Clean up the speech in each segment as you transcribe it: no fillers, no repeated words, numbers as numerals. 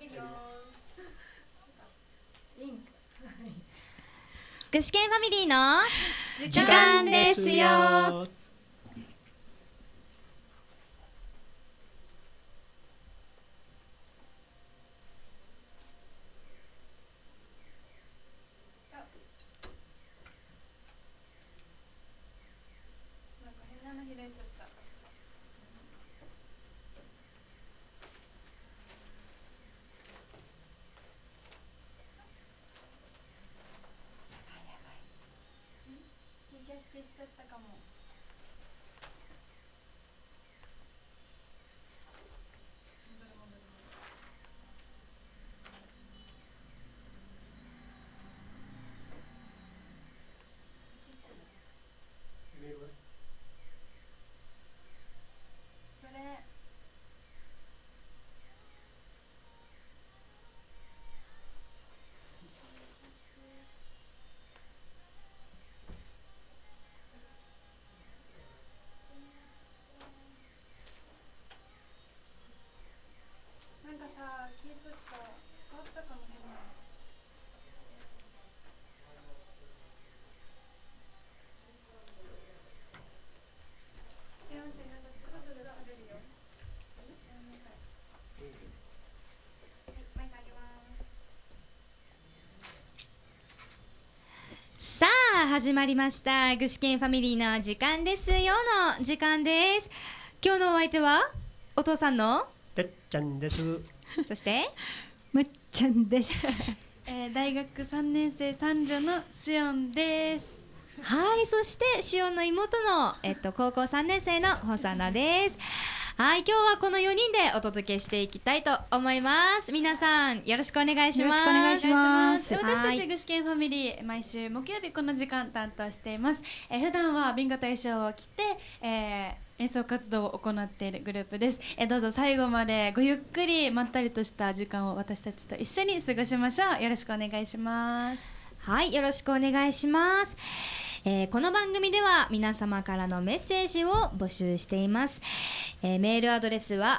具志堅ファミリーの時間ですよ。 なんかさ、気つくさ、触ったかも変な。すいません、なんかそろそろ喋るよ。やめなさい。はい、マイクあげます。 さあ始まりました具志堅ファミリーの時間ですよの時間です。今日のお相手はお父さんのてっちゃんです。 そしてむっちゃんです大学3年生三女のしおんです。 はい、そしてしおんの妹の、高校3年生のほさなです。はい、今日はこの4人でお届けしていきたいと思います。皆さんよろしくお願いします。 よろしくお願いします。 私たち具志堅ファミリー、毎週木曜日この時間担当しています。普段は紅型衣装を着て、演奏活動を行っているグループです。どうぞ最後までごゆっくりまったりとした時間を私たちと一緒に過ごしましょう。よろしくお願いします。 はい、よろしくお願いします。この番組では皆様からのメッセージを募集しています。メールアドレスは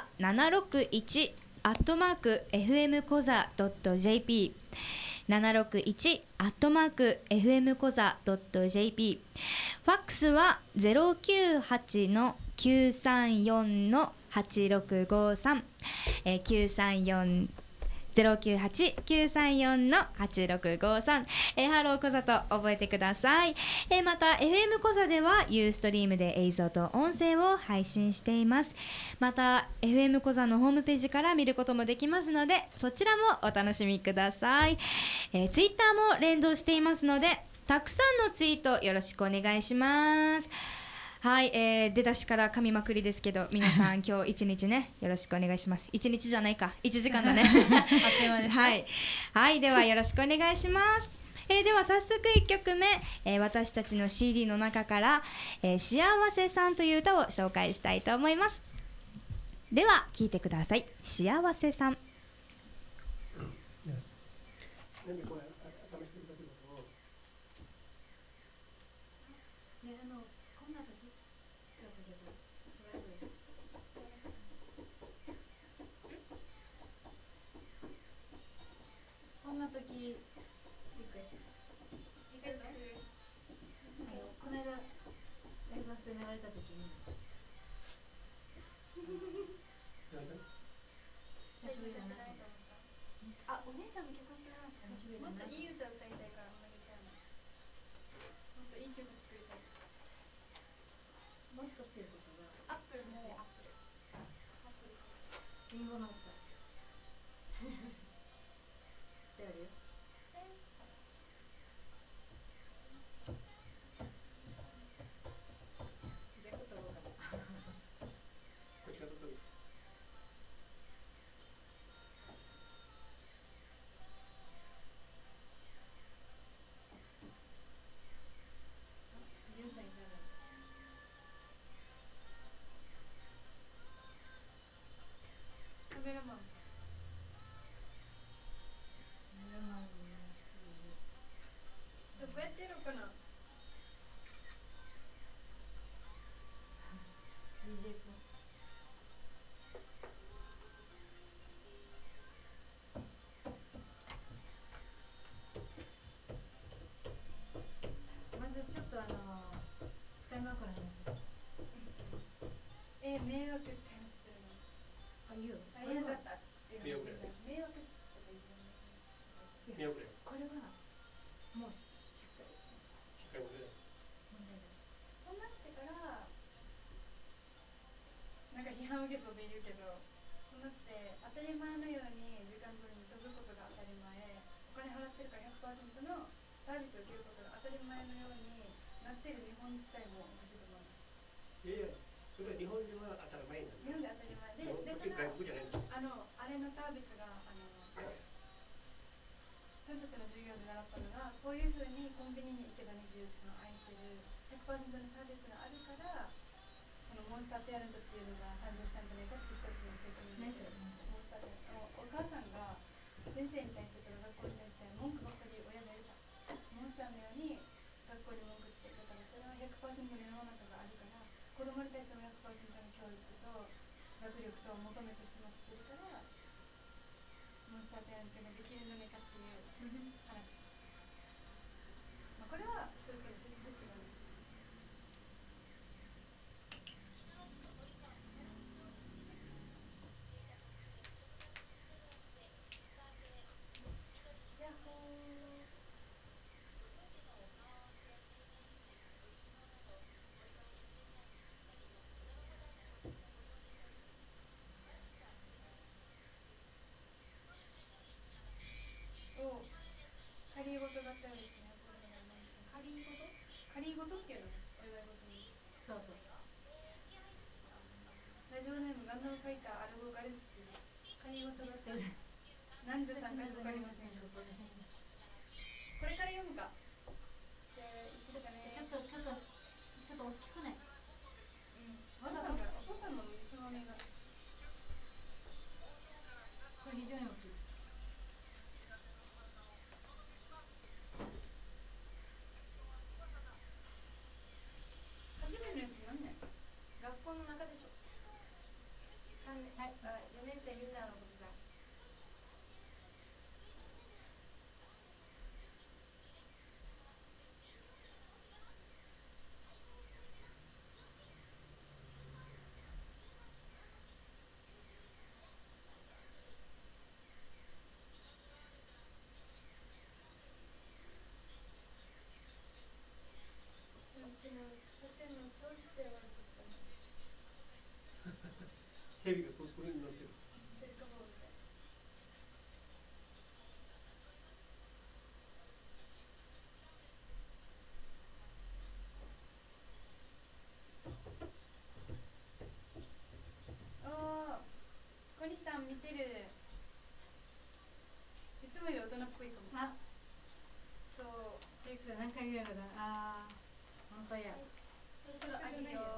761@fmkoza.jp761@fmkoza.jp ファックスは098-934-8653 934 098-934-8653、ハローコザと覚えてください。また FM コザではユーストリームで映像と音声を配信しています。また FM コザのホームページから見ることもできますので、そちらもお楽しみください。ツイッターも連動していますので、たくさんのツイートよろしくお願いします。はい、出だしから噛みまくりですけど、皆さん今日一日ねよろしくお願いします。一日じゃないか、1時間だねはい、はい、ではよろしくお願いします。では早速1曲目、私たちの CD の中から「幸せさん」という歌を紹介したいと思います。では聴いてください。幸せさん。 こんな時リクエストこの間ライブハウスで流れた時に久しぶりだなと思った。あ、お姉ちゃんの結婚式の話だね。もっといい歌歌いたいから同じたいな。もっといい曲作りたい。もっとっていうことがアップルもアップルリンゴの歌ってあるよ。カメラマンそう、こうやってやろうかな。DJ 君迷惑って話するの。嫌だったっていう話じゃん。迷惑とか言ってるの。 これはもう社会問題だ。 話してからなんか批判を受けそうで言うけど、そんなって当たり前のように時間通りに飛ぶことが当たり前、お金払ってるから 100% のサービスを受けることが当たり前のようになっている日本自体もおかしいと思う。 いやいや、それは日本では当たり前なん日本で当たり前で、だから外国じゃないんだ。 あれのサービスがそのたちの授業で習ったのが、こういうふうにコンビニに行けば24時間空いてる 100% のサービスがあるから、このモンスターペアレントっていうのが誕生したんじゃないかって一つの説明です。モンスターペアレント、お母さんが先生に対してとか学校に対して文句ばっかり親が言うさ、モンスターのように学校に文句つけるから、それは 100% の世の中があるから、子供に対しても 100% の教育と学力とを求めてしまってるから、モンスターペアレントができるんじゃないかっていう話。これは一つの説ですよね。仮事だったようですね。仮事っていうのね、お祝い事に。そうそう。ラジオネームガンダムファイターアルゴガルスキーです。仮事だったようです。何十さんかわかりません。これから読むか。じゃあいつかね。ちょっと大きくない。お父さんのつまみが。これ非常に大きい。初めのやつ何年？学校の中でしょ。4年生みんなのことじゃん。写真の調子で悪かったね。 ヘビがここに乗ってる。 セリカボールで。コニタン見てる。いつもより大人っぽいかも。あ、そう。セイクさん何回ぐらいかな。本当や。そうあるよ。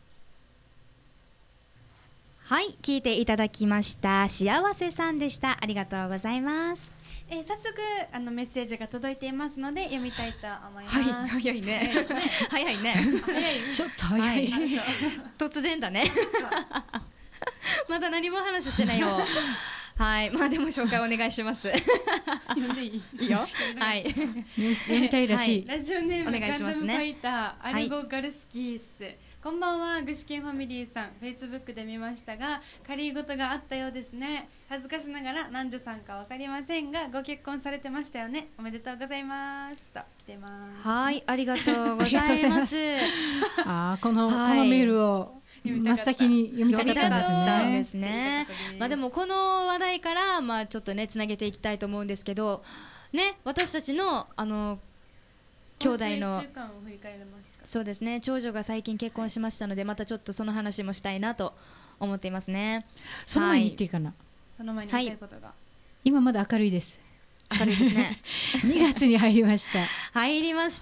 はい、聞いていただきました幸せさんでした。ありがとうございます。 早速メッセージが届いていますので読みたいと思います。 はい、早いね。早いね。 ちょっと早い。 突然だね。まだ何も話してないよ。はい、まあでも紹介お願いします。 読んでいい？ いいよ。はい。 読みたいらしい。 ラジオネームお願いしますね。 ガンダムファイターアルゴガルスキース。こんばんは、具志堅ファミリーさん。フェイスブックで見ましたが、仮り事があったようですね。恥ずかしながら何女さんかわかりませんが、ご結婚されてましたよね。おめでとうございますと来てます。 はい、ありがとうございます。 このメールを真っ先に読みたかったんですね。 まあでもこの話題からまあちょっとねつなげていきたいと思うんですけど、ね、私たちの兄弟のそうですね、長女が最近結婚しましたので、またちょっとその話もしたいなと思っていますね。 その前に言っていいかな。 その前に言いたいことが、 今まだ明るいです。 明るいですね。 2月に入りました。 入りました。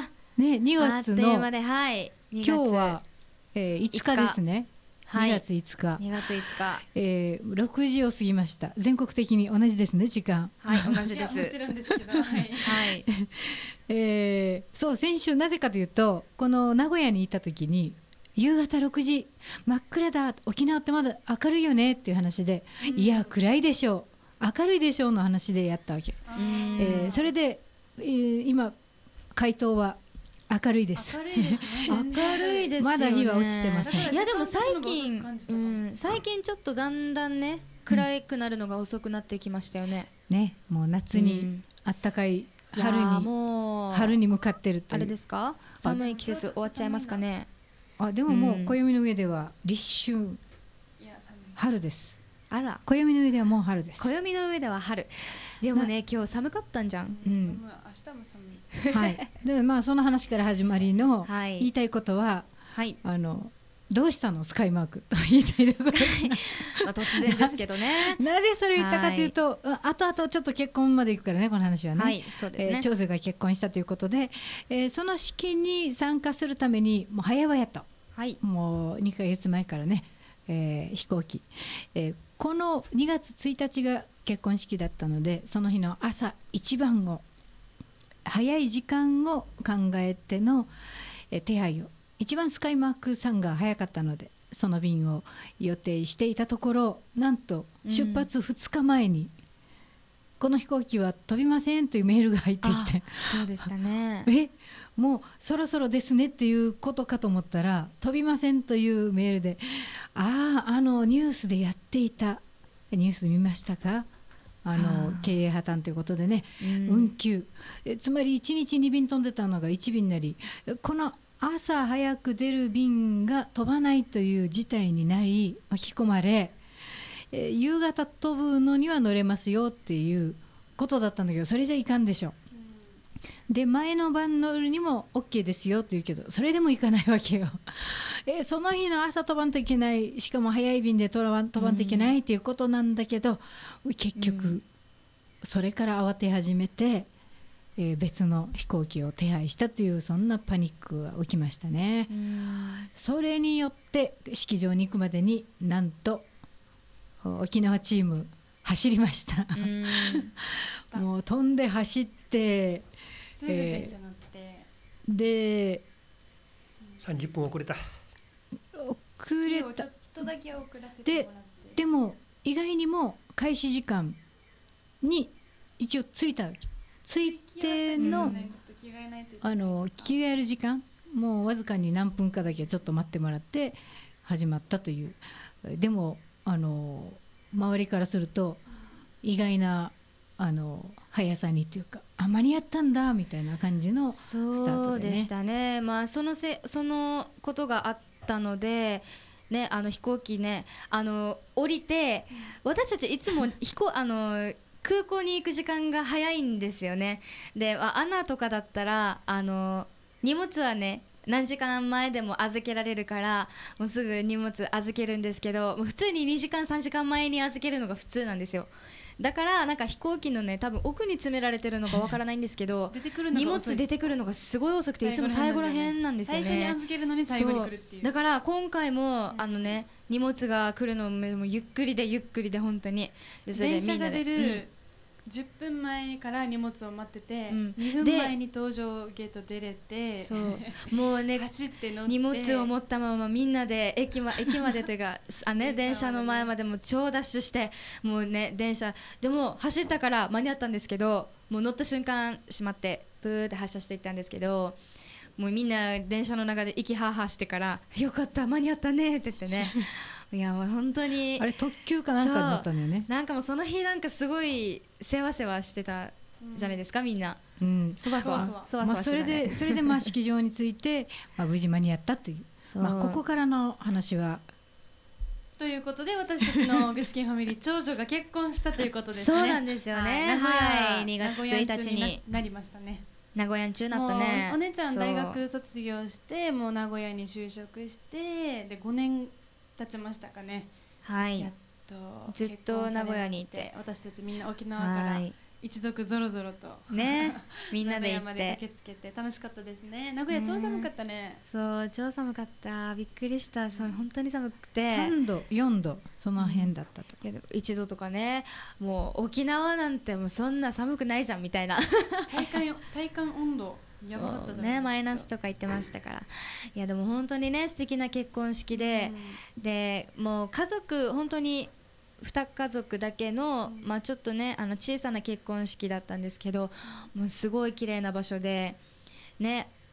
ね、2月の今日は5日ですね。2月5日。 2月5日。 6時を過ぎました。全国的に同じですね、時間。 はい、同じです。 もちろんですけど。はい。 そう、先週なぜかというと、この名古屋にいた時に、夕方6時、真っ暗だ、沖縄ってまだ明るいよねっていう話で、いや、暗いでしょう、明るいでしょうの話でやったわけ。それで、今、回答は、 明るいです。 明るいですね。 明るいですよね。 まだ日は落ちてません。 いやでも最近、 近最近ちょっとだんだんね暗くなるのが遅くなってきましたよね。 ね、もう夏にあったかい春いやにもう春に向かってるとあれいう。 ですか？寒い季節終わっちゃいますかね。 あ、でももう暦の上では立春、 いや寒い。 春です。 あら、 暦の上ではもう春です。 暦の上では春。でもね今日寒かったんじゃん。 うん、 明日も寒い。 はい。でまあその話から始まりのはい言いたいことは、 はい。 どうしたのスカイマークと言いたいです。 まあ突然ですけどね。 なぜそれを言ったかというと、あとあとちょっと結婚まで行くからね、この話はね。 はいそうですね。 長女が結婚したということで、その式に参加するためにもう早々と、 はい。 もう2ヶ月前からね、飛行機、この2月1日が結婚式だったので、その日の朝一番を早い時間を考えての、手配を、一番スカイマークさんが早かったのでその便を予定していたところ、なんと出発2日前に、この飛行機は飛びませんというメールが入ってきて、 そうでしたね。 もうそろそろですねっていうことかと思ったら、飛びませんというメールで、ニュースでやっていたニュース見ましたか？経営破綻ということでね、運休、つまり1日2便飛んでたのが1便になり、この朝早く出る便が飛ばないという事態になり巻き込まれ、夕方飛ぶのには乗れますよっていうことだったんだけど、それじゃいかんでしょ。で前の晩乗るにも OK ですよって言うけど、それでも行かないわけよ。その日の朝飛ばんといけない、しかも早い便で飛ばんといけないっていうことなんだけど、結局それから慌て始めて、別の飛行機を手配したという、そんなパニックが起きましたね。それによって式場に行くまでになんと沖縄チーム走りました。もう飛んで走ってすぐ電車乗って、 で 30分遅れた。 遅れた。 ちょっとだけ遅らせてもらって、 でも意外にも開始時間に一応着いたわけ。着いての、着替える時間もうわずかに何分かだけちょっと待ってもらって始まったという。でも周りからすると意外な速さにっていうか、間に合ったんだみたいな感じのスタートでね。 そうでしたね。まあそのことがあったのでね、飛行機ね降りて、私たちいつも空港に行く時間が早いんですよね。でアナとかだったら荷物はね何時間前でも預けられるから、もうすぐ荷物預けるんですけど、もう普通に2時間3時間前に預けるのが普通なんですよ。だからなんか飛行機のね多分奥に詰められてるのかわからないんですけど荷物出てくるのがすごい遅くて、いつも最後らへんなんですよね。 最初に預けるのに最後に来るっていう。 だから今回も荷物が来るのもゆっくりでゆっくりで本当に。でそれで電車が出る、 うん 10分前から荷物を待ってて、2分前に搭乗ゲート出れて、 そうもうね走って乗って荷物を持ったままみんなで駅までというか電車の前までも超ダッシュして、もうね電車でも走ったから間に合ったんですけど、もう乗った瞬間閉まってブーって発車していったんですけど、もうみんな電車の中で息はーはーしてからよかった間に合ったねって言ってねいやもう本当にあれ特急かなんかになったのよね。 なんかもうその日なんかすごいせわせわしてたじゃないですか、みんな。 そわそわそれで式場について無事間に合ったという、ここからの話はということで、私たちの具志堅ファミリー長女が結婚したということですね。 そうなんですよね。はい、2月1日になりましたね。 名古屋に中なったね。 お姉ちゃん大学卒業して、もう名古屋に就職して、で5年経ちましたかね。 はい。 やっとずっと名古屋にいて、 私たちみんな沖縄から一族ぞろぞろとね、みんなで行って名古屋まで駆けつけて楽しかったですね。名古屋超寒かったね。 そう超寒かった。びっくりした。そう本当に寒くて。 3度4度その辺だったと。 いや1度とかね。もう沖縄なんてもうそんな寒くないじゃんみたいな。 体感温度。やばかったね、マイナスとか言ってましたから。いやでも本当にね素敵な結婚式で、でもう家族本当に2家族だけの、ちょっとね小さな結婚式だったんですけど、もうすごい綺麗な場所でね、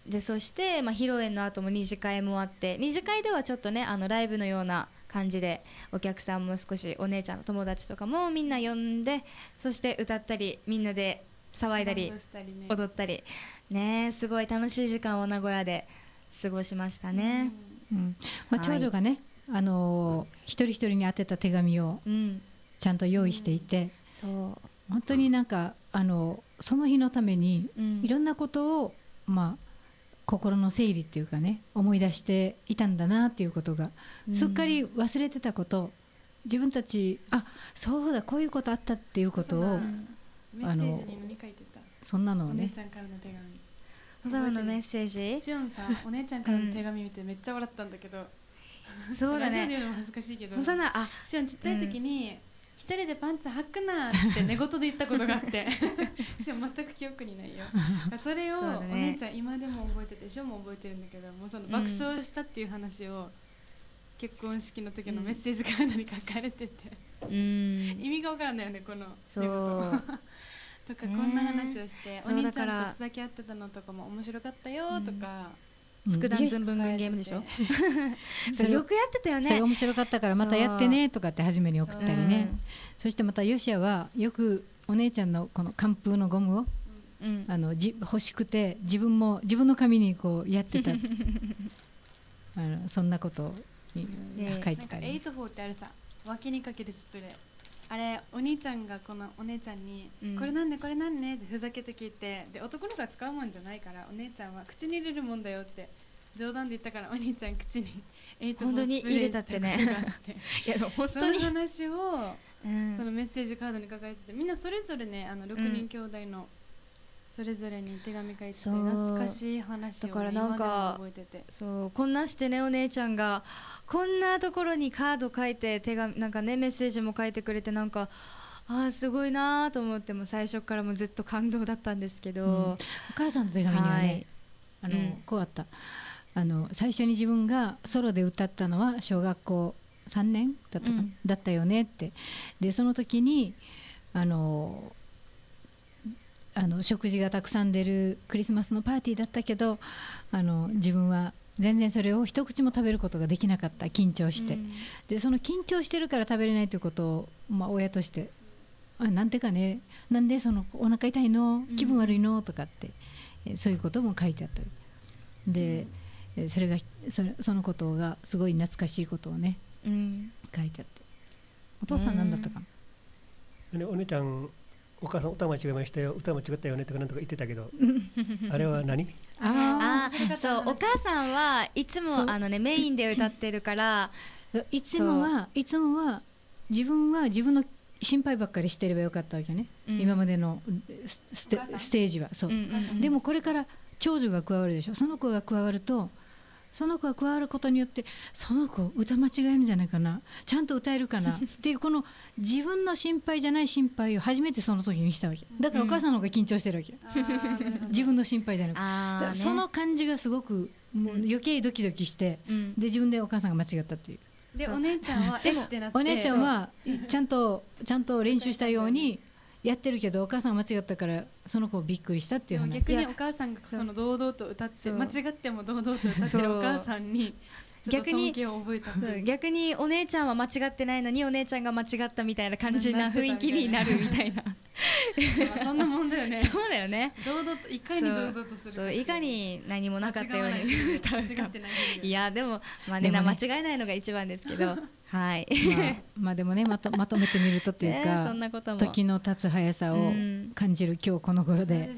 でそして、披露宴の後も二次会もあって、二次会ではちょっとねライブのような感じでお客さんも少しお姉ちゃんの友達とかもみんな呼んで、そして歌ったりみんなで騒いだり踊ったりね、すごい楽しい時間を名古屋で過ごしましたね。 長女がね、一人一人に宛てた手紙をちゃんと用意していて、 そう本当になんかその日のためにいろんなことを、心の整理っていうかね、思い出していたんだなっていうことが、すっかり忘れてたこと、自分たちそうだ、こういうことあったっていうことを、 メッセージに何書いてた？ そんなのをね、 お姉ちゃんからの手紙。 ホサナのメッセージ、 しおんさ、お姉ちゃんからの手紙見てめっちゃ笑ったんだけど、 そうだラジオでね、 言うのも恥ずかしいけど、 ホサナしおんちっちゃい時に、一人でパンツ履くなって寝言で言ったことがあってしおん全く記憶にないよ。それをお姉ちゃん今でも覚えてて、しおんも覚えてるんだけど、もうその爆笑したっていう話を結婚式の時のメッセージカードに書かれてて、意味がわからないよね、このそうとか、こんな話をして、お兄ちゃんとふざけ合ってたのとかも面白かったよとか、 つくだんずんぶんぐんゲームでしょそれよくやってたよね。 それ面白かったからまたやってねとかって初めに送ったりね。そしてまたヨシアはよくお姉ちゃんのこの寒風のゴムを欲しくて、自分も自分の紙にこうやってたそんなことに書いてたり、 なんか84ってあれさ、脇にかけるスプレー、あれお兄ちゃんがこのお姉ちゃんに、これなんでこれなんねってふざけて聞いて、で男の子が使うもんじゃないからお姉ちゃんは口に入れるもんだよって冗談で言ったから、お兄ちゃん口に本当に入れたってねいや本当にその話を、そのメッセージカードに書かれてて、みんなそれぞれね、6人兄弟のそれぞれに手紙書いてて、懐かしい話を、ね、 だからなんか覚えてて、 そうこんなしてね、お姉ちゃんがこんなところにカード書いて、手紙なんかね、メッセージも書いてくれて、なんかすごいなと思って、も最初からもずっと感動だったんですけど、 お母さんの手紙にはね、こうあった。最初に自分がソロで歌ったのは小学校3年だったかな、だったよねって。でその時に食事がたくさん出るクリスマスのパーティーだったけど、自分は全然それを一口も食べることができなかった、緊張して、でその緊張してるから食べれないということを、親としてなんてかね、なんでそのお腹痛いの、気分悪いのとかって、そういうことも書いてあったりで、それがそのことがすごい懐かしいことをね、書いてあって、お父さん何だったかな、 お姉ちゃん、お母さん歌間違えましたよ、歌間違ったよねとかなんとか言ってたけどあれは何？ そう、お母さんはいつもメインで歌ってるからいつもは自分は自分の心配ばっかりしてればよかったわけね、今までのステージはそう、でもこれから長女が加わるでしょ。その子が加わると、その子が加わることによって、その子歌間違えるんじゃないかな、ちゃんと歌えるかなっていう、この自分の心配じゃない心配を初めてその時にしたわけだから、お母さんの方が緊張してるわけ、自分の心配じゃなくて、だからその感じがすごくもう余計ドキドキして、で自分でお母さんが間違ったっていう。 でお姉ちゃんはってなって、 お姉ちゃんはちゃんと練習したようにやってるけど、お母さんが間違ったからその子びっくりしたっていう話。 逆にお母さんがその堂々と歌って、間違っても堂々と歌ってるお母さんに逆に逆にお姉ちゃんは間違ってないのに、お姉ちゃんが間違ったみたいな感じな雰囲気になるみたいなそんなもんだよね。 そうだよね。 堂々と、いかに堂々とするか、 そういかに何もなかったように間違ってない。 いやでも間違えないのが一番ですけどはいでもね、まとめてみるとというか、 そんなことも時の経つ速さを感じる今日この頃で、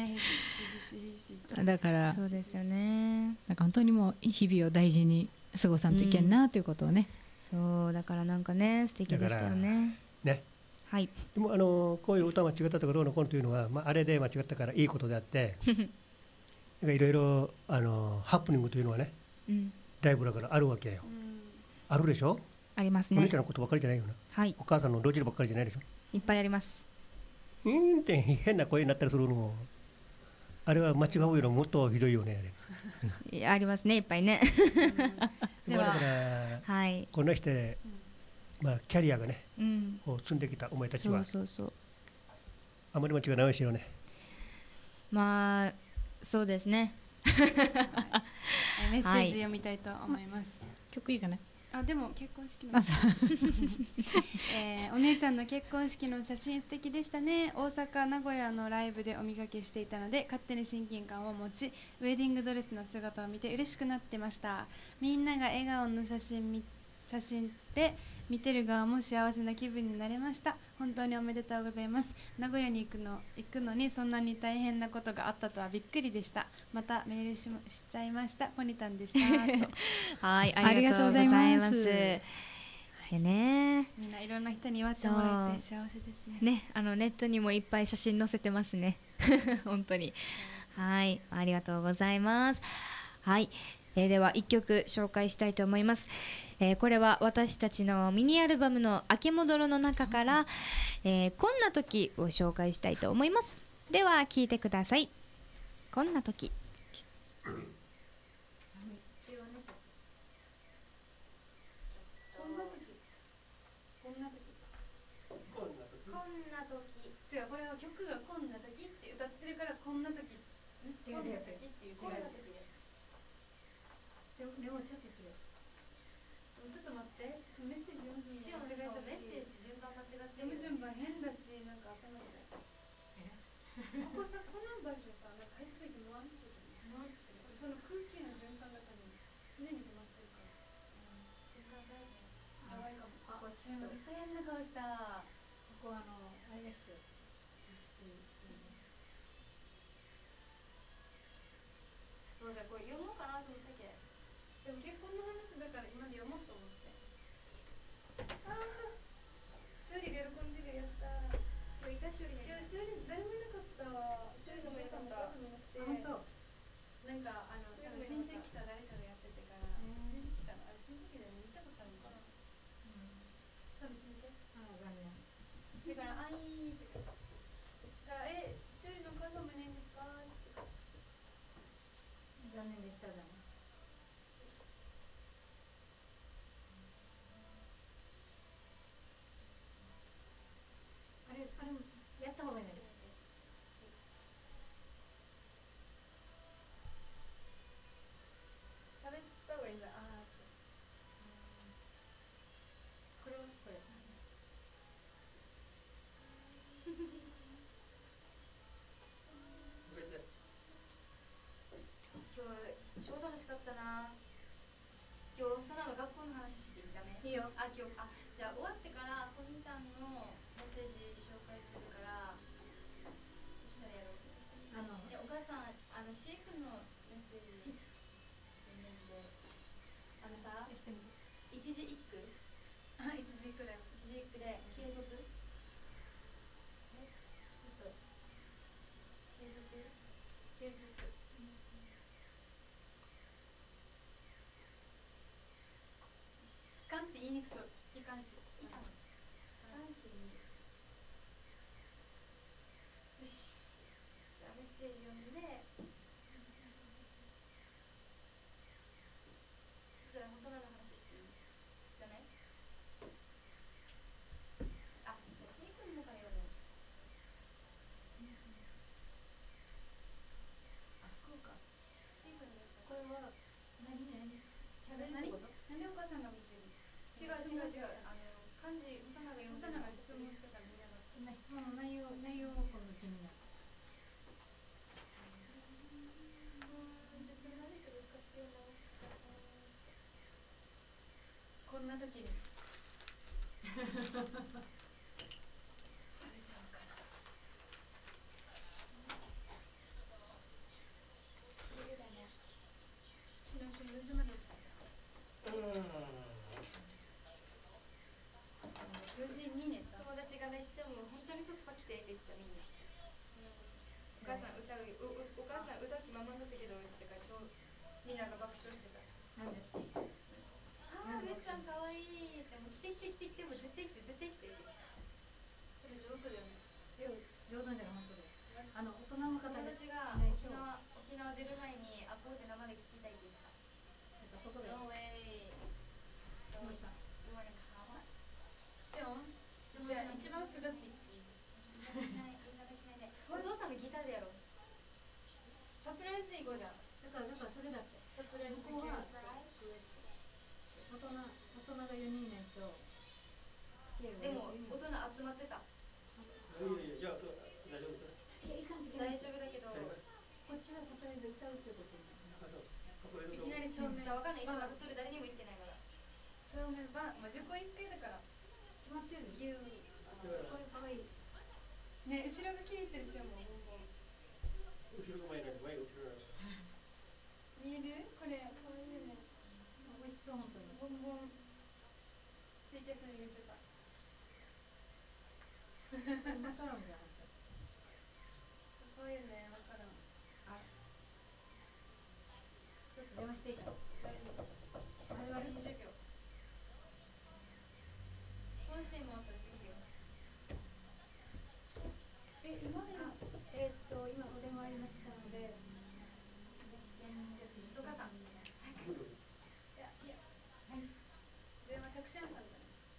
だからそうですよね。 なんか本当にもう日々を大事に過ごさんといけんなということをね、 そうだからなんかね、素敵でしたよね。はい。 でもこういう歌間違ったとかどうのこうのというのは、あれで間違ったからいいことであっていろいろハプニングというのはね、ライブだからあるわけよ、あるでしょ。 ありますね。 お姉ちゃんのことばっかりじゃないよな、 はい、 お母さんのロジルばっかりじゃないでしょ。 いっぱいあります。 って変な声になったりするのも、あれは間違うよりももっとひどいよねいやありますね、いっぱいねだからはい、 この人で、キャリアがね、こう積んできたお前たちはあまり間違いないしよね。 そうですね。 メッセージ読みたいと思います。 曲いいかな。 あ、でも結婚式のあ、そうお姉ちゃんの結婚式の写真素敵でしたね。大阪名古屋のライブでお見かけしていたので勝手に親近感を持ち、ウェディングドレスの姿を見て嬉しくなってました。みんなが笑顔の写真って見てる側も幸せな気分になれました。本当におめでとうございます。名古屋に行くのにそんなに大変なことがあったとはびっくりでした。またメールしちゃいました。ポニタンでしたとはい、ありがとうございます。 あでね、 みんないろんな人に祝ってもらえて幸せですね。 ね、ネットにもいっぱい写真載せてますね。本当に。はい、ありがとうございます。はい、では1曲紹介したいと思います。これは私たちのミニアルバムの「あけもどろ」の中から「こんな時」を紹介したいと思います。では聴いてください。こんな時。 違う、これは曲がこんな時って歌ってるからこんな時。違う違う違う。こんな時で。でもちょっと違う。ちょっと待って、メッセージ読む順番間違えたし、メッセージ順番間違ってるよね。読む順番変だし、なんか頭痛い。ここさ、この場所さ、なんか入ってる時もワンってする。ワンってする。その空気の循環が多分常に詰まってるから。循環されてやばいかも。ここチームずっと変な顔した。ここあれが必要。そうじゃ、これ読もうかなと思ったけ。でも結婚の話だから今で読もうと思って。ああ、修理が喜んでる。やったー。今日いた修理がいた。修理誰もいなかったわ。修理のお母さんもいなくて。本当。なんか多分親戚か誰かがやっててから。親戚かな。親戚で見たことあるのかな。それ聞いて。ああ、残念。だからあいーって感じ。だから修理のお母さんもいないんですかって。残念でしただね。あれやった方がいいね。喋った方がいいんだ。あーって。これはこれ。今日超楽しかったな。今日その学校の話していい？ダメ？いいよ。今日じゃあ終わってからコニタンのメッセージ紹介するから、そしたらやろう。お母さんシー君のメッセージ読んでみて。さ、一字一句。一字一句だよ。一字一句で軽率。ちょっと軽率。機関って言いにくそう。機関士。機関士でいいよ。よし。じゃあメッセージ読んで。そしたら細田の話していい？ダメ？じゃあ C 君のから読む。こうか。C 君のこれは何しゃべるってこと？なんでお母さんが見てる？違う。漢字細田が読んでる。細田が質問したから見なかった。今質問の内容を今度気になる。自分の悪いけど歌詞を直しちゃう。こんな時に食べちゃおうかな。そうだね。昨日4時まで。4時に寝た。友達がめっちゃもう本当にソスパ来てって言ってたみんな。お母さん歌う気満々だったけどってからみんなが爆笑してた。なんで？めっちゃんかわいいって、もう来てもう絶対来てって。それジョークだよね。冗談じゃない、本当だよ。大人の方友達が沖縄出る前にアポーで生で聞きたいって言ってた。そこで No way。 そうさ、You wanna come？ シオン、じゃあ一番すぐって言っていい？みんなできないで。お父さんのギターでやろう。サプライズで行こうじゃん。サからそれだってここは大人が4人いないとでも大人集まってた。 じゃあ大丈夫です。 大丈夫だけど、 こっちはサプライズ歌うってことになる。 いきなり照明じゃあわかんない。一応まだそれ誰にも言ってないから。 照明ば、まあ、10個1回だから決まってる。 言うこれかわいい。 ね、後ろが気に入ってるしよもう後ろが前だけ前が後ろだけ。 見えるこれかわいいね。 美味しそう本当に。 ボンボンツイキャスに見ましょうか。 マカロンじゃなくて。 かわいいね、マカロン。 あ、ちょっと電話していいかな。 始まる20秒。今週もあと次よ。 今お電話ありましたので、 とかさん。電話着信あったんだね。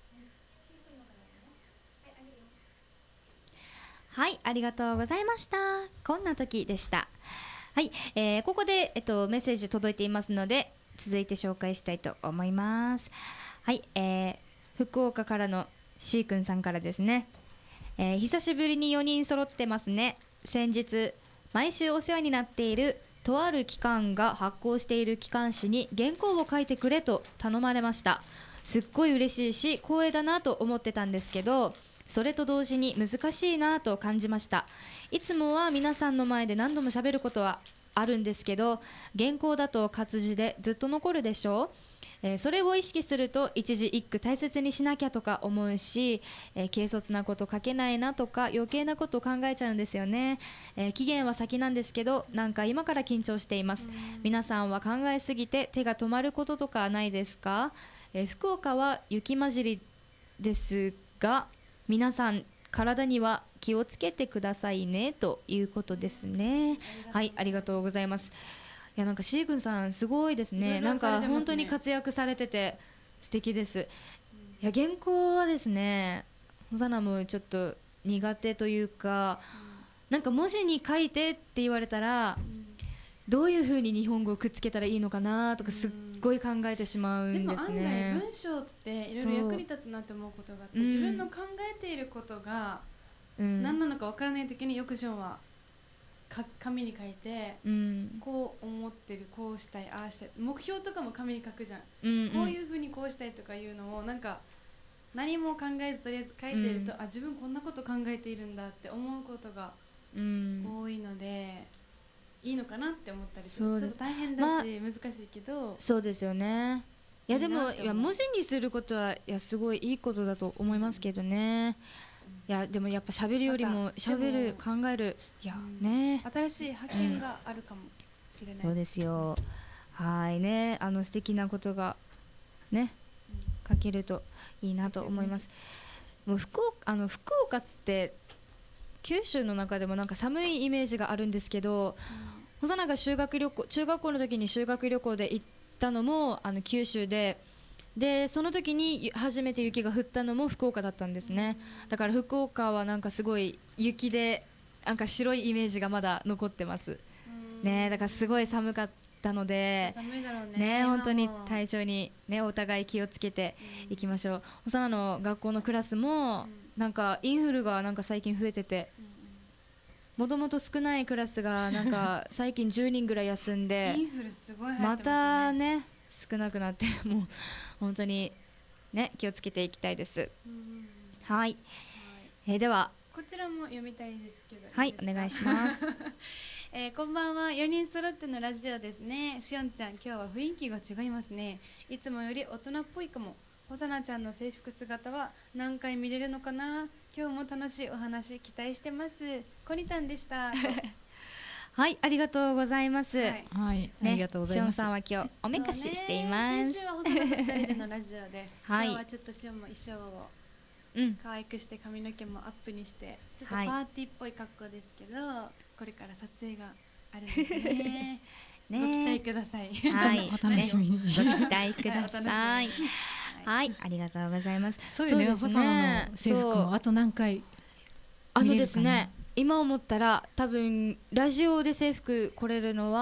はい、ありがとうございました。こんな時でした。はい、ここで、メッセージ届いていますので、続いて紹介したいと思います。はい、福岡からのしーくんさんからですね。久しぶりに4人揃ってますね。先日毎週お世話になっているとある機関が発行している機関誌に原稿を書いてくれと頼まれました。すっごい嬉しいし光栄だなと思ってたんですけど、それと同時に難しいなと感じました。いつもは皆さんの前で何度も喋ることはあるんですけど、原稿だと活字でずっと残るでしょう。それを意識すると一字一句大切にしなきゃとか思うし、軽率なこと書けないなとか余計なことを考えちゃうんですよね。期限は先なんですけど、なんか今から緊張しています。皆さんは考えすぎて手が止まることとかないですか？福岡は雪混じりですが、皆さん体には気をつけてくださいねということですね。はい、ありがとうございます。いや、なんかしーくんさんすごいですね。なんか本当に活躍されてて素敵です。いや、原稿はですね、ホザナもちょっと苦手というか、なんか文字に書いてって言われたら、どういう風に日本語をくっつけたらいいのかなとかすっごい考えてしまうんですね。 でも案外文章っていろいろ役に立つなって思うことがあって、自分の考えていることが何なのかわからないときによくジョンは紙に書いて、こう思ってる、こうしたい、ああしたい、目標とかも紙に書くじゃん、こういうふうにこうしたいとかいうのをなんか何も考えずとりあえず書いていると、あ、自分こんなこと考えているんだって思うことが多いので、いいのかなって思ったりする。ちょっと大変だし、難しいけど。 そうですよね。いやでも文字にすることはすごいいいことだと思いますけどね。いやでもやっぱ喋るよりも喋る考える、いやね、 新しい発見があるかもしれない。 そうですよ。はいね、素敵なことがね書けるといいなと思います。もう福岡って九州の中でもなんか寒いイメージがあるんですけど、細長中学校の時に修学旅行で行ったのも九州で、その時に初めて雪が降ったのも福岡だったんですね。だから福岡はなんかすごい雪でなんか白いイメージがまだ残ってますね。だからすごい寒かったので、ね、本当に体調にねお互い気をつけていきましょう。幼の学校のクラスもなんかインフルがなんか最近増えてて、もともと少ないクラスがなんか最近10人ぐらい休んで、 インフルすごい流行ってまますたね少なくなって、もう本当にね気をつけていきたいです。はい、ではこちらも読みたいですけど、 はい、お願いします。 こんばんは。4人揃ってのラジオですね。しおんちゃん、今日は雰囲気が違いますね。いつもより大人っぽいかも。ほさなちゃんの制服姿は何回見れるのかな。今日も楽しいお話期待してます。コニタンでしたはい、ありがとうございます。 はい、ありがとうございます。 しおんさんは今日おめかししています。 先週はほさなと2人でのラジオで、 はい、 今日はちょっとしおんも衣装を可愛くして髪の毛もアップにして、ちょっとパーティーっぽい格好ですけど、これから撮影があるんですね。ご期待ください。 はい、 お楽しみに。 ご期待ください。はい、ありがとうございます。 そうよね、ほさなの制服もあと何回ですね、今思ったら多分ラジオで制服来れるのは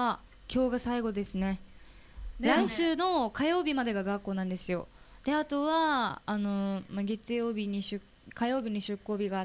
今日が最後ですね。来週の火曜日までが学校なんですよ。であとは月曜日に火曜日に出校日があって、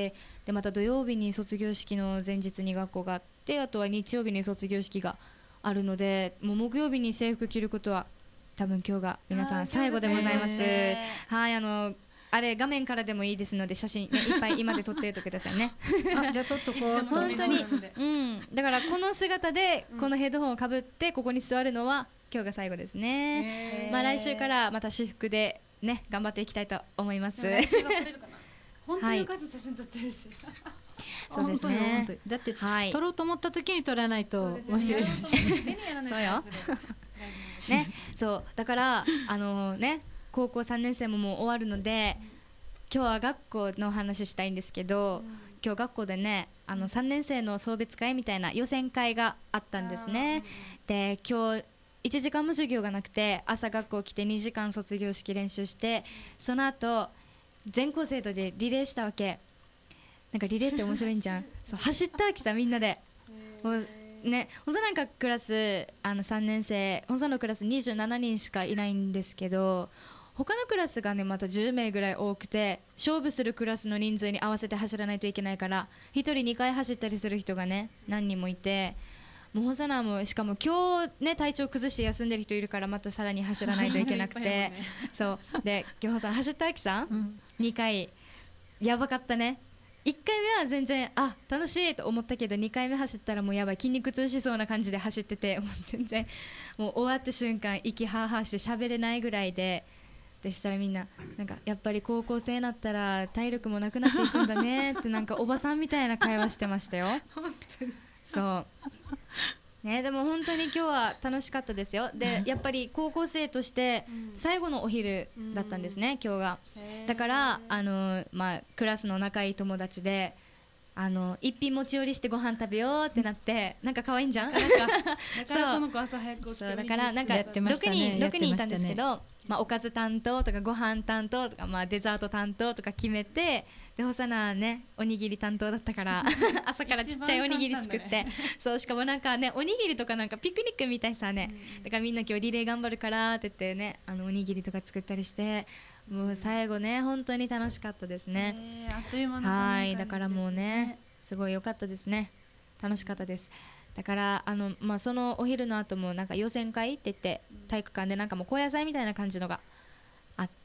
でまた土曜日に卒業式の前日に学校があって、あとは日曜日に卒業式があるので、もう木曜日に制服着ることは多分今日が皆さん最後でございます。はい、あれ画面からでもいいですので写真、ね、いっぱい今で撮っておいてくださいね。 あ、じゃあ撮っとこう。 本当に、だからこの姿でこのヘッドホンをかぶってここに座るのは今日が最後ですね。来週からまた私服でね頑張っていきたいと思います。 来週は来れるかな。本当によかった写真撮ってるし。 そうですね。 だって、撮ろうと思った時に撮らないと忘れるし。 そうよ。ね、そうだからね、高校3年生ももう終わるので、今日は学校の話したいんですけど、今日学校でね3年生の送別会みたいな予選会があったんですね。で今日1時間も授業がなくて、朝学校来て2時間卒業式練習して、その後全校生徒でリレーしたわけ。なんかリレーって面白いんじゃん。そう走ったわけさ、みんなで。ね、保佐なんかクラス3年生、保佐のクラス27人しかいないんですけど、他のクラスがねまた10名ぐらい多くて、勝負するクラスの人数に合わせて走らないといけないから、1人2回走ったりする人がね何人もいて、もうホサナもしかも今日ね体調崩して休んでる人いるから、またさらに走らないといけなくてそうで今日ホサナ走ったわけさ、2回やばかったね。1回目は全然楽しいと思ったけど、2回目走ったらもうやばい、筋肉痛しそうな感じで走ってて、もう全然もう終わった瞬間息ハーハーして喋れないぐらいでしたら、みんななんかやっぱり高校生になったら体力もなくなっていくんだねってなんかおばさんみたいな会話してましたよ。そうね、でも本当に今日は楽しかったですよ。でやっぱり高校生として最後のお昼だったんですね、今日が。だからクラスの仲いい友達で一品持ち寄りしてご飯食べようってなって、なんか可愛いんじゃん。だからこの子朝早く起きて、 だからなんか6人いたんですけど、おかず担当とかご飯担当とか、デザート担当とか決めて、でホサナねおにぎり担当だったから朝からちっちゃいおにぎり作って、そうしかもなんかねおにぎりとかなんかピクニックみたいさね、だからみんな今日リレー頑張るからって言ってねおにぎりとか作ったりして、もう最後ね本当に楽しかったですね。 あっという間のはい、だからもうねすごい良かったですね。楽しかったです。だからそのお昼の後もなんか予選会って言って体育館でなんかもう高野祭みたいな感じのがあって、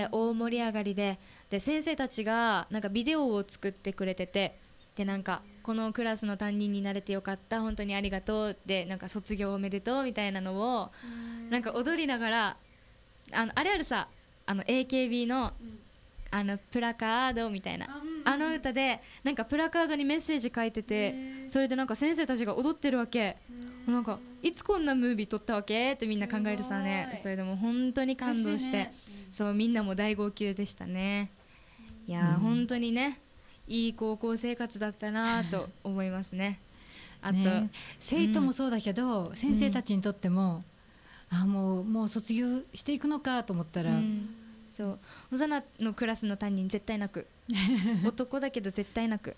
大盛り上がりで、先生たちがなんかビデオを作ってくれてて、でなんかこのクラスの担任になれてよかった、本当にありがとうで、なんか卒業おめでとうみたいなのをなんか踊りながら、あれあるさAKB のプラカードみたいな歌でなんかプラカードにメッセージ書いてて、それでなんか先生たちが踊ってるわけ。なんかいつこんなムービー撮ったわけってみんな考えるさね。それでも本当に感動して、そうみんなも大号泣でしたね。いや本当にねいい高校生活だったなと思いますね。あと、 生徒もそうだけど、先生たちにとっても、もう卒業していくのかと思ったら、 そうホサナのクラスの担任絶対泣く男だけど絶対泣く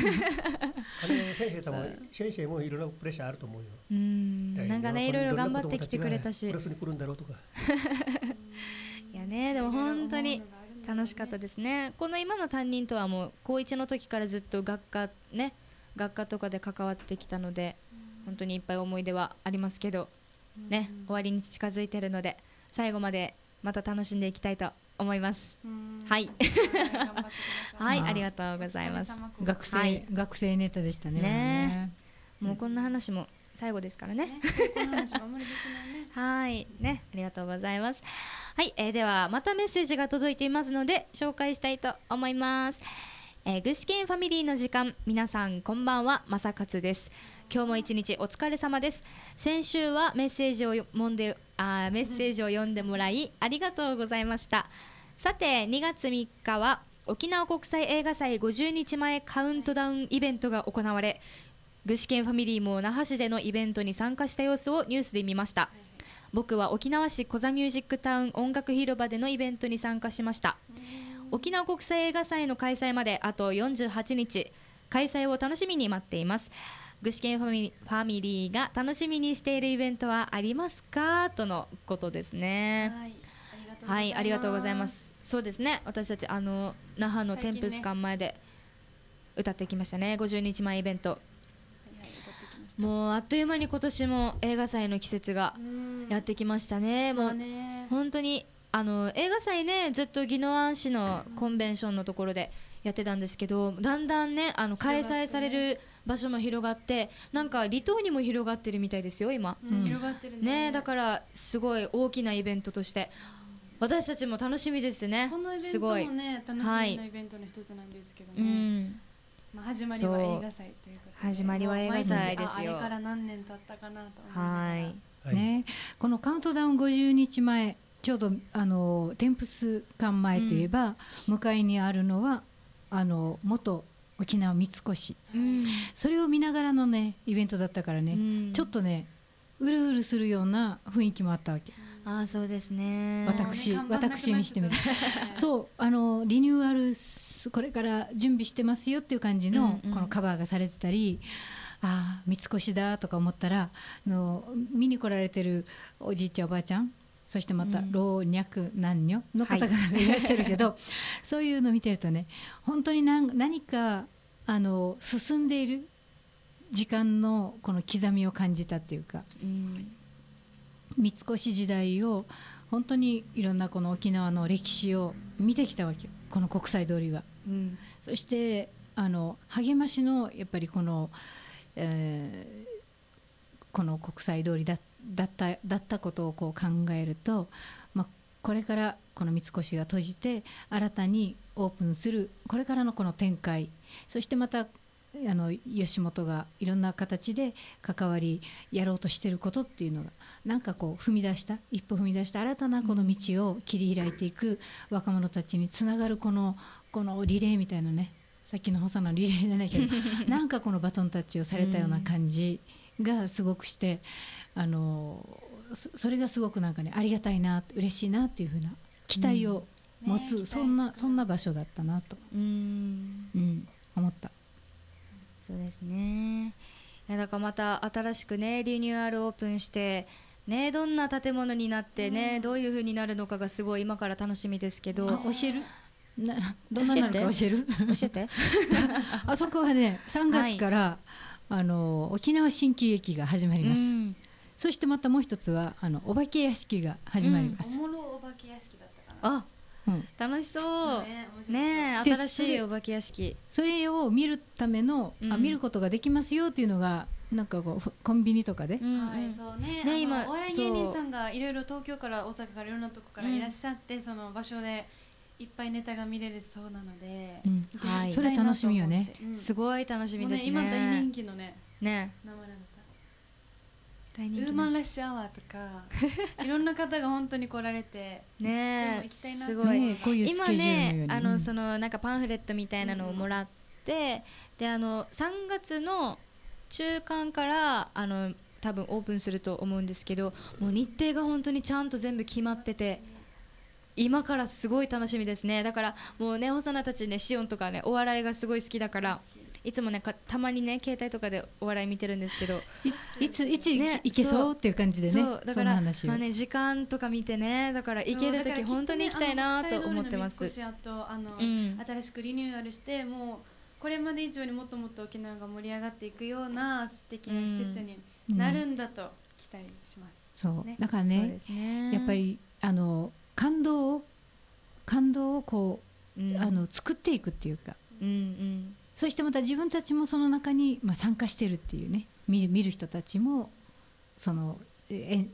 先生もいろんなプレッシャーあると思うよ。 なんかねいろいろ頑張ってきてくれたし、 クラスに来るんだろうとかいやね、でも本当に楽しかったですね。この今の担任とはもう高1の時からずっと学科とかで関わってきたので、本当にいっぱい思い出はありますけどね、終わりに近づいてるので最後までまた楽しんでいきたいと思います。はいはい、ありがとうございます。 学生ネタでしたね。 もうこんな話も最後ですからね。はいね、ありがとうございます。はい、ではまたメッセージが届いていますので紹介したいと思います。具志堅ファミリーの時間、皆さんこんばんは、まさかつです。今日も一日お疲れ様です。先週はメッセージを読んでもらいありがとうございました。さて2月3日は沖縄国際映画祭50日前カウントダウンイベントが行われ、具志堅ファミリーも那覇市でのイベントに参加した様子をニュースで見ました。僕は沖縄市コザミュージックタウン音楽広場でのイベントに参加しました。沖縄国際映画祭の開催まであと48日、開催を楽しみに待っています。 具志堅ファミリーが楽しみにしているイベントはありますかとのことですね。はい、ありがとうございます。そうですね、私たち那覇のテンプス館前で歌ってきましたね。50日前イベント、もうあっという間に今年も映画祭の季節がやってきましたね。もう本当に映画祭ね、ずっと宜野湾市のコンベンションのところでやってたんですけど、だんだんね開催される場所も広がって、なんか離島にも広がってるみたいですよ今、 広がってるね。だからすごい大きなイベントとして私たちも楽しみですね。 このイベントもね、楽しみなイベントの一つなんですけどね、始まりは映画祭ということで、 始まりは映画祭ですよ。 あれから何年経ったかなと思いながら、 ね、このカウントダウン50日前、ちょうどテンプス館前といえば、向かいにあるのは元沖縄三越、それを見ながらのねイベントだったからね、ちょっとねうるうるするような雰囲気もあったわけ。 あ、そうですね。 私にしてみるそうリニューアルこれから準備してますよっていう感じのこのカバーがされてたり、ああ三越だとか思ったら見に来られてるおじいちゃんおばあちゃん、そしてまた老若男女の方々がいらっしゃるけど、そういうのを見てるとね、本当に何か進んでいる時間のこの刻みを感じたっていうか、三越時代を本当にいろんなこの沖縄の歴史を見てきたわけよ、この国際通りは。そして励ましのやっぱりこの国際通りだったことをこう考えると、これからこの三越が閉じて新たにオープンするこれからのこの展開、そしてまた吉本がいろんな形で関わりやろうとしていることっていうのがなんかこう一歩踏み出した新たなこの道を切り開いていく若者たちにつながるこのリレーみたいなね、さっきの細野リレーじゃないけどなんかこのバトンタッチをされたような感じがすごくして、それがすごくなんかねありがたいな、嬉しいなっていうふうな期待を持つ、そんな場所だったなと思った。 そうですね。いやだからまた新しくねリニューアルオープンしてね、どんな建物になってね、どういう風になるのかがすごい今から楽しみですけど。 教える？どんなのか教える？ 教えて。 あそこはね3月から、沖縄新喜劇が始まります。そしてまたもう一つはお化け屋敷が始まります。 おもろお化け屋敷だったかな。 あ、楽しそうね。新しいお化け屋敷、 それを見るための見ることができますよっていうのがなんかこうコンビニとかで、 そうね、今お笑い芸人さんがいろいろ東京から大阪からいろんなとこからいらっしゃって、その場所でいっぱいネタが見れるそうなので、 それ楽しみよね。 すごい楽しみですね。 今大人気のね名前なんだったウーマンラッシュアワーとかいろんな方が本当に来られてね、 すごいこういうスケジュールのように今ねそのなんかパンフレットみたいなのをもらって、で3月の中間から多分オープンすると思うんですけど、もう日程が本当にちゃんと全部決まってて今からすごい楽しみですね。だからもうね幼たちねシオンとかねお笑いがすごい好きだからいつもねたまにね携帯とかでお笑い見てるんですけど、 いつ行けそうっていう感じでね。 そうだからまあね時間とか見てね、だから行ける時本当に行きたいなと思ってます。 新しくリニューアルしてもうこれまで以上にもっともっと沖縄が盛り上がっていくような素敵な施設になるんだと期待します。 そうだからね、やっぱり感動をこう作っていくっていうか。そしてまた自分たちもその中に参加してるっていうね、見る人たちもその演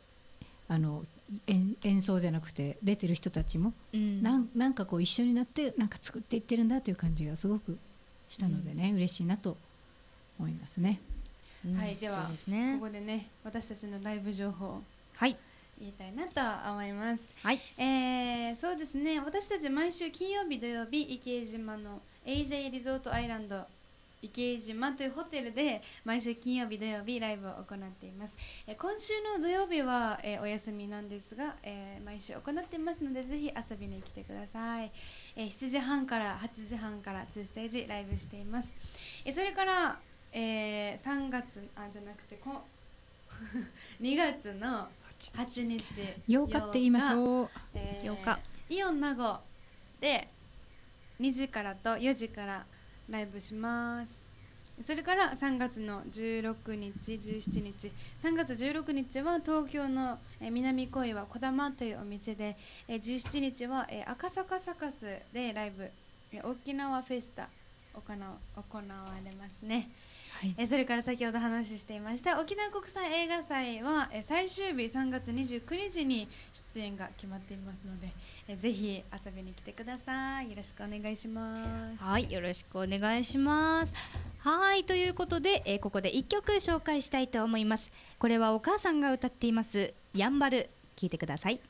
奏じゃなくて出てる人たちも、なんかこう一緒になってなんか作っていってるんだという感じがすごくしたのでね、嬉しいなと思いますね。 はい、ではここでね私たちのライブ情報を言いたいなと思います。そうですね、私たち毎週金曜日土曜日池江島の AJ リゾートアイランド池江島というホテルで毎週金曜日土曜日ライブを行っています。今週の土曜日は、お休みなんですが、毎週行っていますのでぜひ遊びに来てください。7時半から8時半から2ステージライブしています。それから 3月じゃなくて2月の8日 8日って言いましょう。 8日イオン名護で2時からと4時からライブします。それから3月の16日17日、3月16日は東京の南小岩こだまというお店で、17日は赤坂サカスでライブ、沖縄フェスタ行われますね。はい、それから先ほど話していました沖縄国際映画祭は最終日3月29日に出演が決まっていますので、ぜひ遊びに来てください。よろしくお願いします。 はい、よろしくお願いします。はい、ということで、ここで1曲紹介したいと思います。これはお母さんが歌っていますやんばる、聞いてください。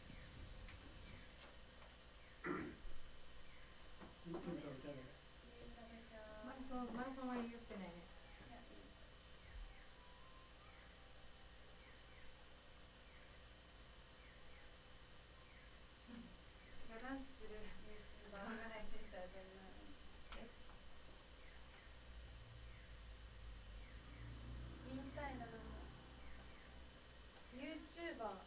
マラソンは言ってないね。ダンスする YouTuber が配信したらどんなみたいなの YouTuber、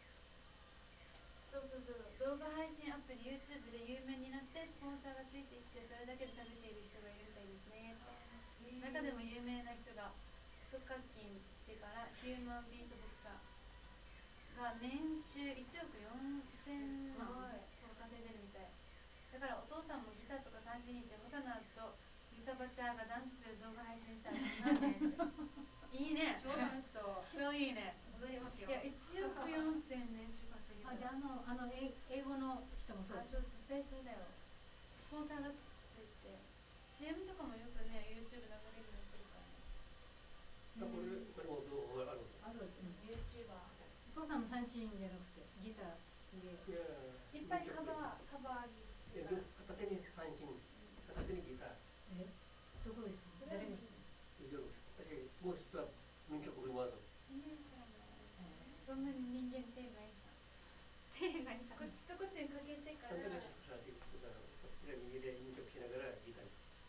そう動画配信アプリ YouTube で有名になってスポンサーがついてきてそれだけで食べている人がいるみたいですね。中でも有名な人がトカキンってからヒューマンビートボクサーが年収1億4000万とか稼いでるみたいだから、お父さんもギターとか三振弾いてホサナとリサバちゃんがダンスする動画配信したらなんねいいね、超楽しそう、超いいね、踊りますよ。いや、1億4000年収稼ぎた。 じゃあ英語の人もそうです。 絶対そうだよ。スポンサーがついて CM とかもよくね YouTube 流れるようになってるからね。 これもどうあるある、 YouTuber お父さんの三振じゃなくてギターでいっぱいカバーギター片手に三振、片手にギター。 どこですか？誰ですか？ もう一つは民曲振り回す。 そんなに人間手ないさ。手ないさ。こっちとこっちにかけてから。 右で民曲しながらギター。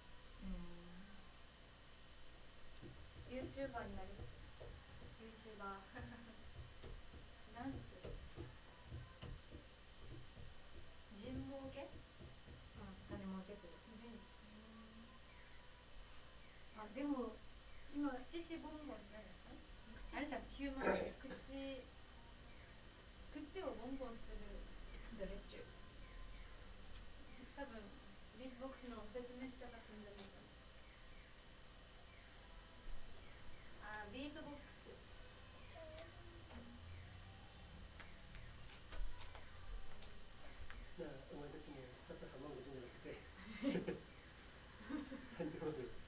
YouTuber になる。YouTuber ダンス人儲け、 金儲けてる。でも今口しボンボンって何ですか？あれだ、ヒューマン口をボンボンするどれ？ 多分ビートボックスの説明したかったんじゃないかな。ビートボックスお前たちもたった3万5千じゃなくて30万で。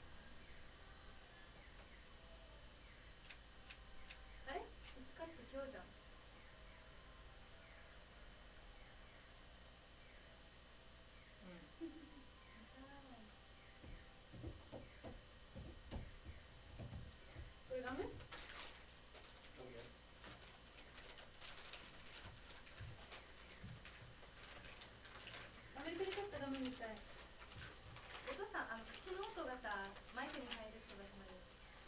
あれいつかって今日じゃん。これガム？アメリカで買ったガムみたい。お父さん、口の音がさ、マイクに入る人がたまに。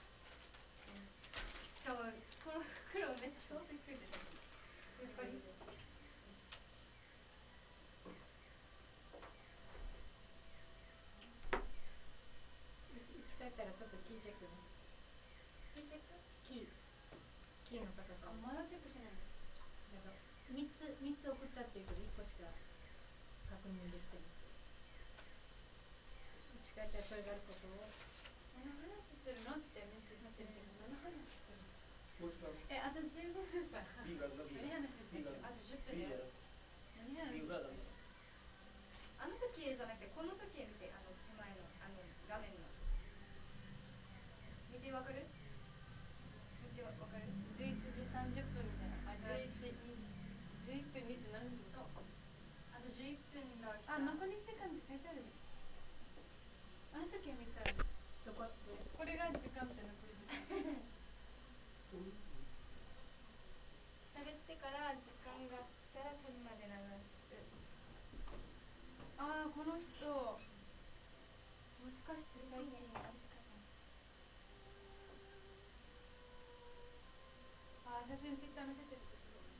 しかも、この袋めっちゃびっくりでしょ。 うち帰ったらちょっとキーチェックね。キーの高さ。 まだチェックしてないの？ なんか3つ送ったっていうけど1個しか確認できてない。うち帰ったらそれがあることを。 何の話するのってメッセージしてるけど、何の話するの？私15分さ、何話してる？あと10分だよ。何話してる？あの時計じゃなくてこの時計見て、手前の画面の見てわかる？11時30分みたいな。11分27分。そう、あと11分だ。残り時間って書いてある。あの時計見ちゃう。これが時間って残り時間喋ってから時間があったら取るまで流す。この人もしかして最近写真ツイッター載せてるってすごい。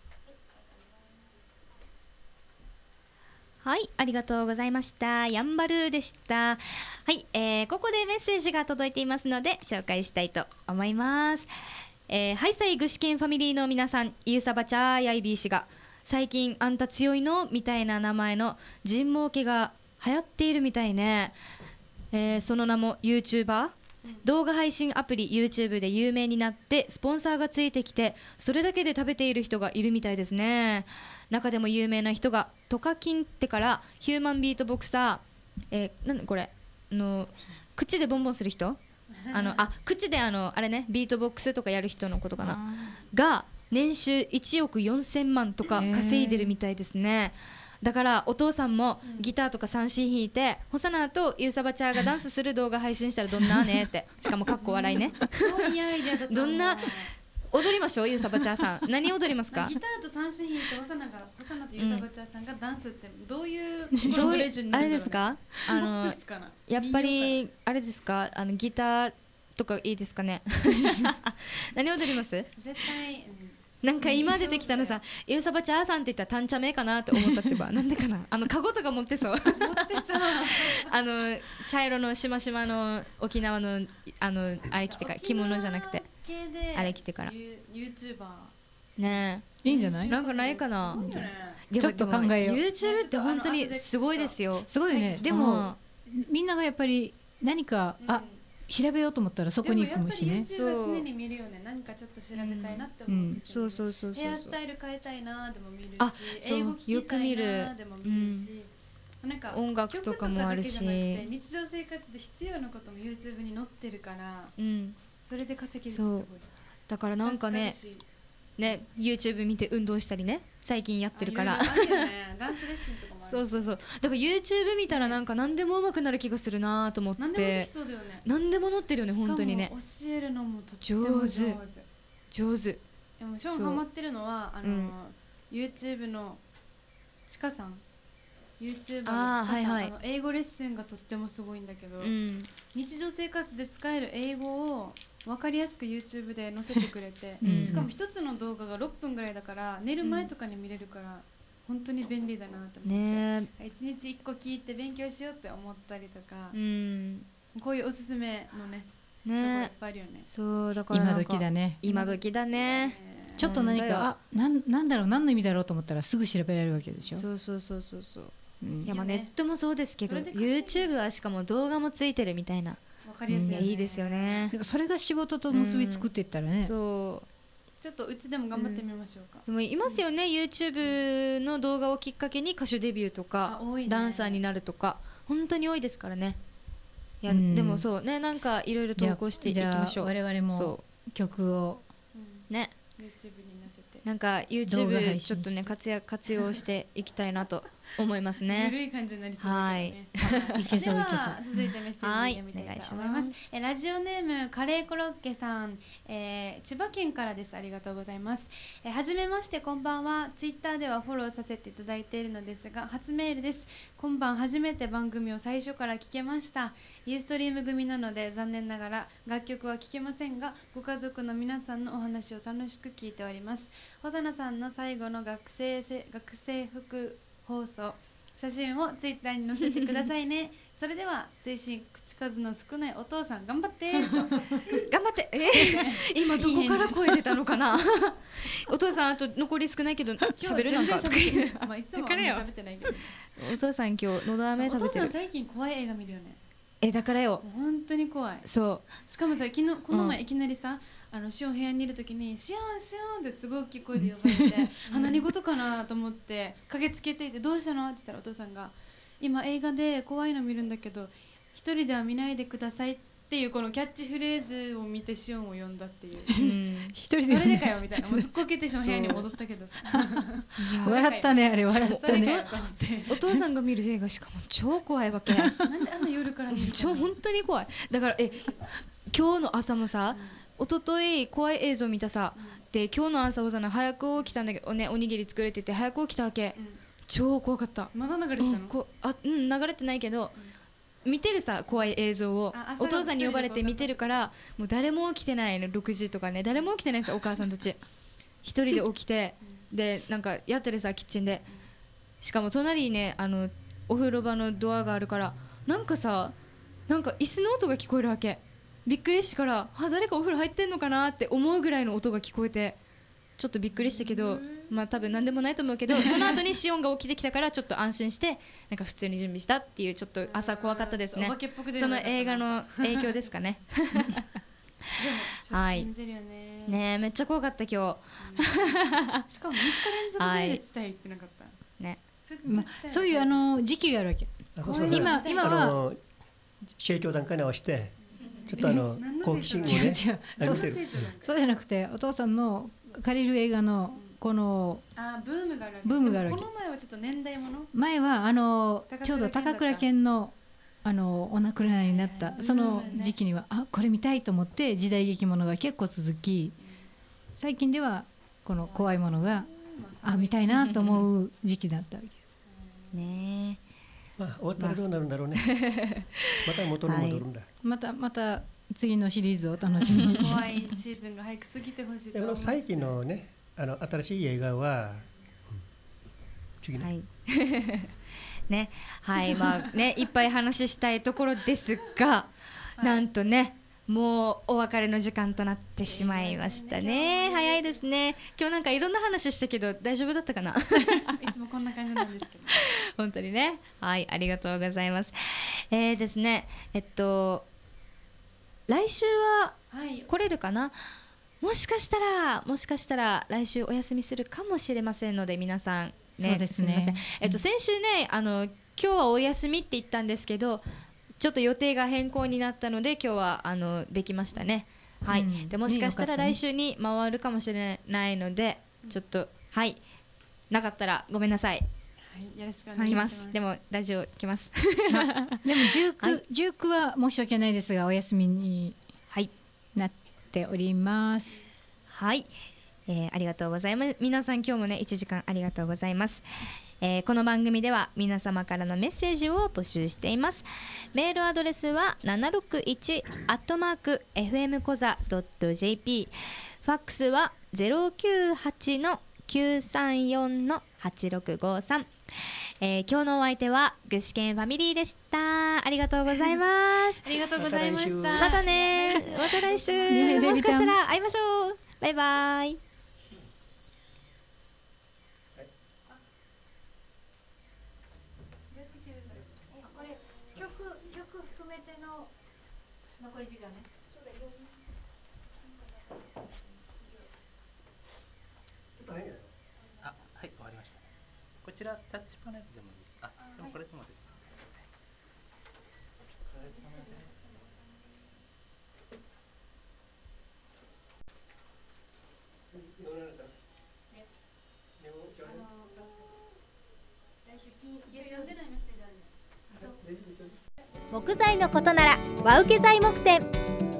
はい、ありがとうございました。やんばるでした。はい、ここでメッセージが届いていますので紹介したいと思います。ハイサイ具志堅ファミリーの皆さん、ゆうさばちゃーやいびー氏が最近あんた強いのみたいな名前の人毛家が流行っているみたいね。その名も YouTuber、動画配信アプリ YouTube で有名になってスポンサーがついてきて、それだけで食べている人がいるみたいですね。中でも有名な人がトカキンってからヒューマンビートボクサー、なんだこれ口でボンボンする人口であれね、ビートボックスとかやる人のことかなが年収1億4000万とか稼いでるみたいですね。だからお父さんもギターとか三振弾いて、ホサナとユーサバチャーがダンスする動画配信したらどんなねって、しかもかっこ笑いね超いいアイデアだと思う。 どんな踊りましょう、ユーサバチャーさん。何踊りますか？ ギターと三振弾いてホサナとユーサバチャーさんがダンスってどういうコラボレーションになあるんだろうね。 れですか？ ポップスかな。 やっぱりあれですか？ギターとかいいですかね何踊ります？ 絶対、 なんか今出てきたのさ、ユーサバチャーさんって言ったらタンチャメかなって思ったってばなんでかな、カゴとか持ってそう持ってさ茶色のしましまの沖縄のあれ着てから、着物じゃなくてあれ着てから YouTuber ねいいんじゃない？ なんかないかな。 ね、 ちょっと考えよう。 YouTube って本当にすごいですよ。 すごいね。でもみんながやっぱり何か調べようと思ったらそこに行くもしね。 でもやっぱり YouTube は常に見るよね。なんかちょっと調べたいなって思う時に、 そうそうそうそう、 ヘアスタイル変えたいなでも見るし、 そう英語聞きたいなでも見るし、なんか音楽とかもあるし、 曲とかだけじゃなくて日常生活で必要なことも YouTube に載ってるから、それで稼げるってすごい。 だからなんかね YouTube 見て運動したりね、最近やってるからダンスレッスンとかもあるしそうだから YouTube 見たらなんか何でも上手くなる気がするなと思って。 何でもできそうだよね。 何でも載ってるよね本当にね。 教えるのもとっても上手。 でもショーンハマってるのはYouTube のちかさん、 YouTuber のちかさん、英語レッスンがとってもすごいんだけど、日常生活で使える英語を分かりやすく YouTube で載せてくれて、しかも一つの動画が6分ぐらいだから寝る前とかに見れるから、本当に便利だなと思って、一日1個聞いて勉強しようって思ったりとか、こういうおすすめのねところいっぱいあるよね。 そうだからなんか今時だね。 今時だね。 ちょっと何かなんだろう、何の意味だろうと思ったらすぐ調べられるわけでしょ。 そういや、まあネットもそうですけど YouTube はしかも動画もついてるみたいな、 分かりやすいよね。 いいですよね。 それが仕事と結びつくっていったらね。 そうちょっとうちでも頑張ってみましょうか。 でもいますよね、YouTube の動画をきっかけに歌手デビューとか、ダンサーになるとか本当に多いですからね。いや、でもそうね、なんかいろいろ投稿していきましょう。 我々も曲をね、 YouTube に載せてなんか YouTube ちょっとね活用していきたいなと思いますね。 緩い感じになりそうだけどね。 いけそういけそう。 続いてメッセージ読みたいと思います。ラジオネームカレーコロッケさん、千葉県からです。ありがとうございます。はじめまして、こんばんは。ツイッターではフォローさせていただいているのですが、初メールです。今晩初めて番組を最初から聞けました。ユーストリーム組なので残念ながら楽曲は聴けませんが、ご家族の皆さんのお話を楽しく聞いております。ホサナさんの最後の学生服放送、写真をツイッターに載せてくださいね。それでは追伸口数の少ないお父さん頑張ってと頑張って今どこから声出たのかなお父さんあと残り少ないけど喋るなんかとか言うまあいつもあんま喋ってないけど、 お父さん今日のど飴食べてる。 お父さん最近怖い映画見るよね。 だからよ、 本当に怖い。 そうしかもさ、昨日この前いきなりさ、シオン部屋にいる時にシオンシオンってすごい大きい声で呼ばれて何事かなと思って駆けつけていて、どうしたのって言ったらお父さんが、今映画で怖いの見るんだけど一人では見ないでくださいっていうこのキャッチフレーズを見てシオンを呼んだっていう、 一人でそれでかよみたいな、もうすっごけてシオン部屋に戻ったけどさ笑ったね、あれ笑ったね。 お父さんが見る映画しかも超怖いわけなんであんな夜から見るかな。 本当に怖い。だから今日の朝もさ、一昨日怖い映像見たさ、で今日の朝は早く起きたんだけどね、おにぎり作れてて早く起きたわけ、超怖かった。 まだ流れてたの？ 流れてないけど、 見てるさ怖い映像をあお父さんに呼ばれて見てるからもう誰も起きてないの6時とかね誰も起きてないんですよお母さんたち一人で起きてでなんかやってるさキッチンでしかも隣にねお風呂場のドアがあるからなんかさなんか椅子の音が聞こえるわけびっくりしてから誰かお風呂入ってんのかなって思うぐらいの音が聞こえてちょっとびっくりしたけどまあ多分何でもないと思うけどその後にシオンが起きてきたからちょっと安心してなんか普通に準備したっていうちょっと朝怖かったですねその映画の影響ですかねはいねめっちゃ怖かった今日しかも3日連続で伝え言ってなかったねそういう時期があるわけ今は成長段階に合わせてちょっと好奇心をねそうじゃなくてお父さんの借りる映画のこのブームがあるわけブームがあるわけこの前はちょっと年代もの前はちょうど高倉健のお亡くなりになったその時期にはこれ見たいと思って時代劇ものが結構続き最近ではこの怖いものが見たいなと思う時期だったわけね終わったらどうなるんだろうねまた元に戻るんだ、 また次のシリーズを楽しみに怖いシーズンが早く過ぎてほしいと思います最近のね新しい映画は、次ね、 はいねはいまあねいっぱい話したいところですが、なんとねもうお別れの時間となってしまいましたね早いですね今日なんかいろんな話したけど大丈夫だったかないつもこんな感じなんですけど本当にねはいありがとうございますですね来週は来れるかな、もしかしたら来週お休みするかもしれませんので皆さんねそうですねすみません先週ね今日はお休みって言ったんですけどちょっと予定が変更になったので今日はできましたねはい、でもしかしたら来週に回るかもしれないのでちょっとはいなかったらごめんなさいよろしくお願いし来まますすでもラジオ来ますでも19は申し訳ないですがお休みになっておりますはい、ありがとうございます皆さん今日もね1時間ありがとうございますこの番組では皆様からのメッセージを募集していますメールアドレスは 761@fmkoza.jp ファックスは 098-934-8653今日のお相手は具志堅ファミリーでしたありがとうございますありがとうございましたまたねまた来週もしかしたら会いましょうバイバイ曲含めての残り時間ね。 はい、終わりました。こちらタッチパネルでもいい。でもこれでもです。 木材のことなら和受材木店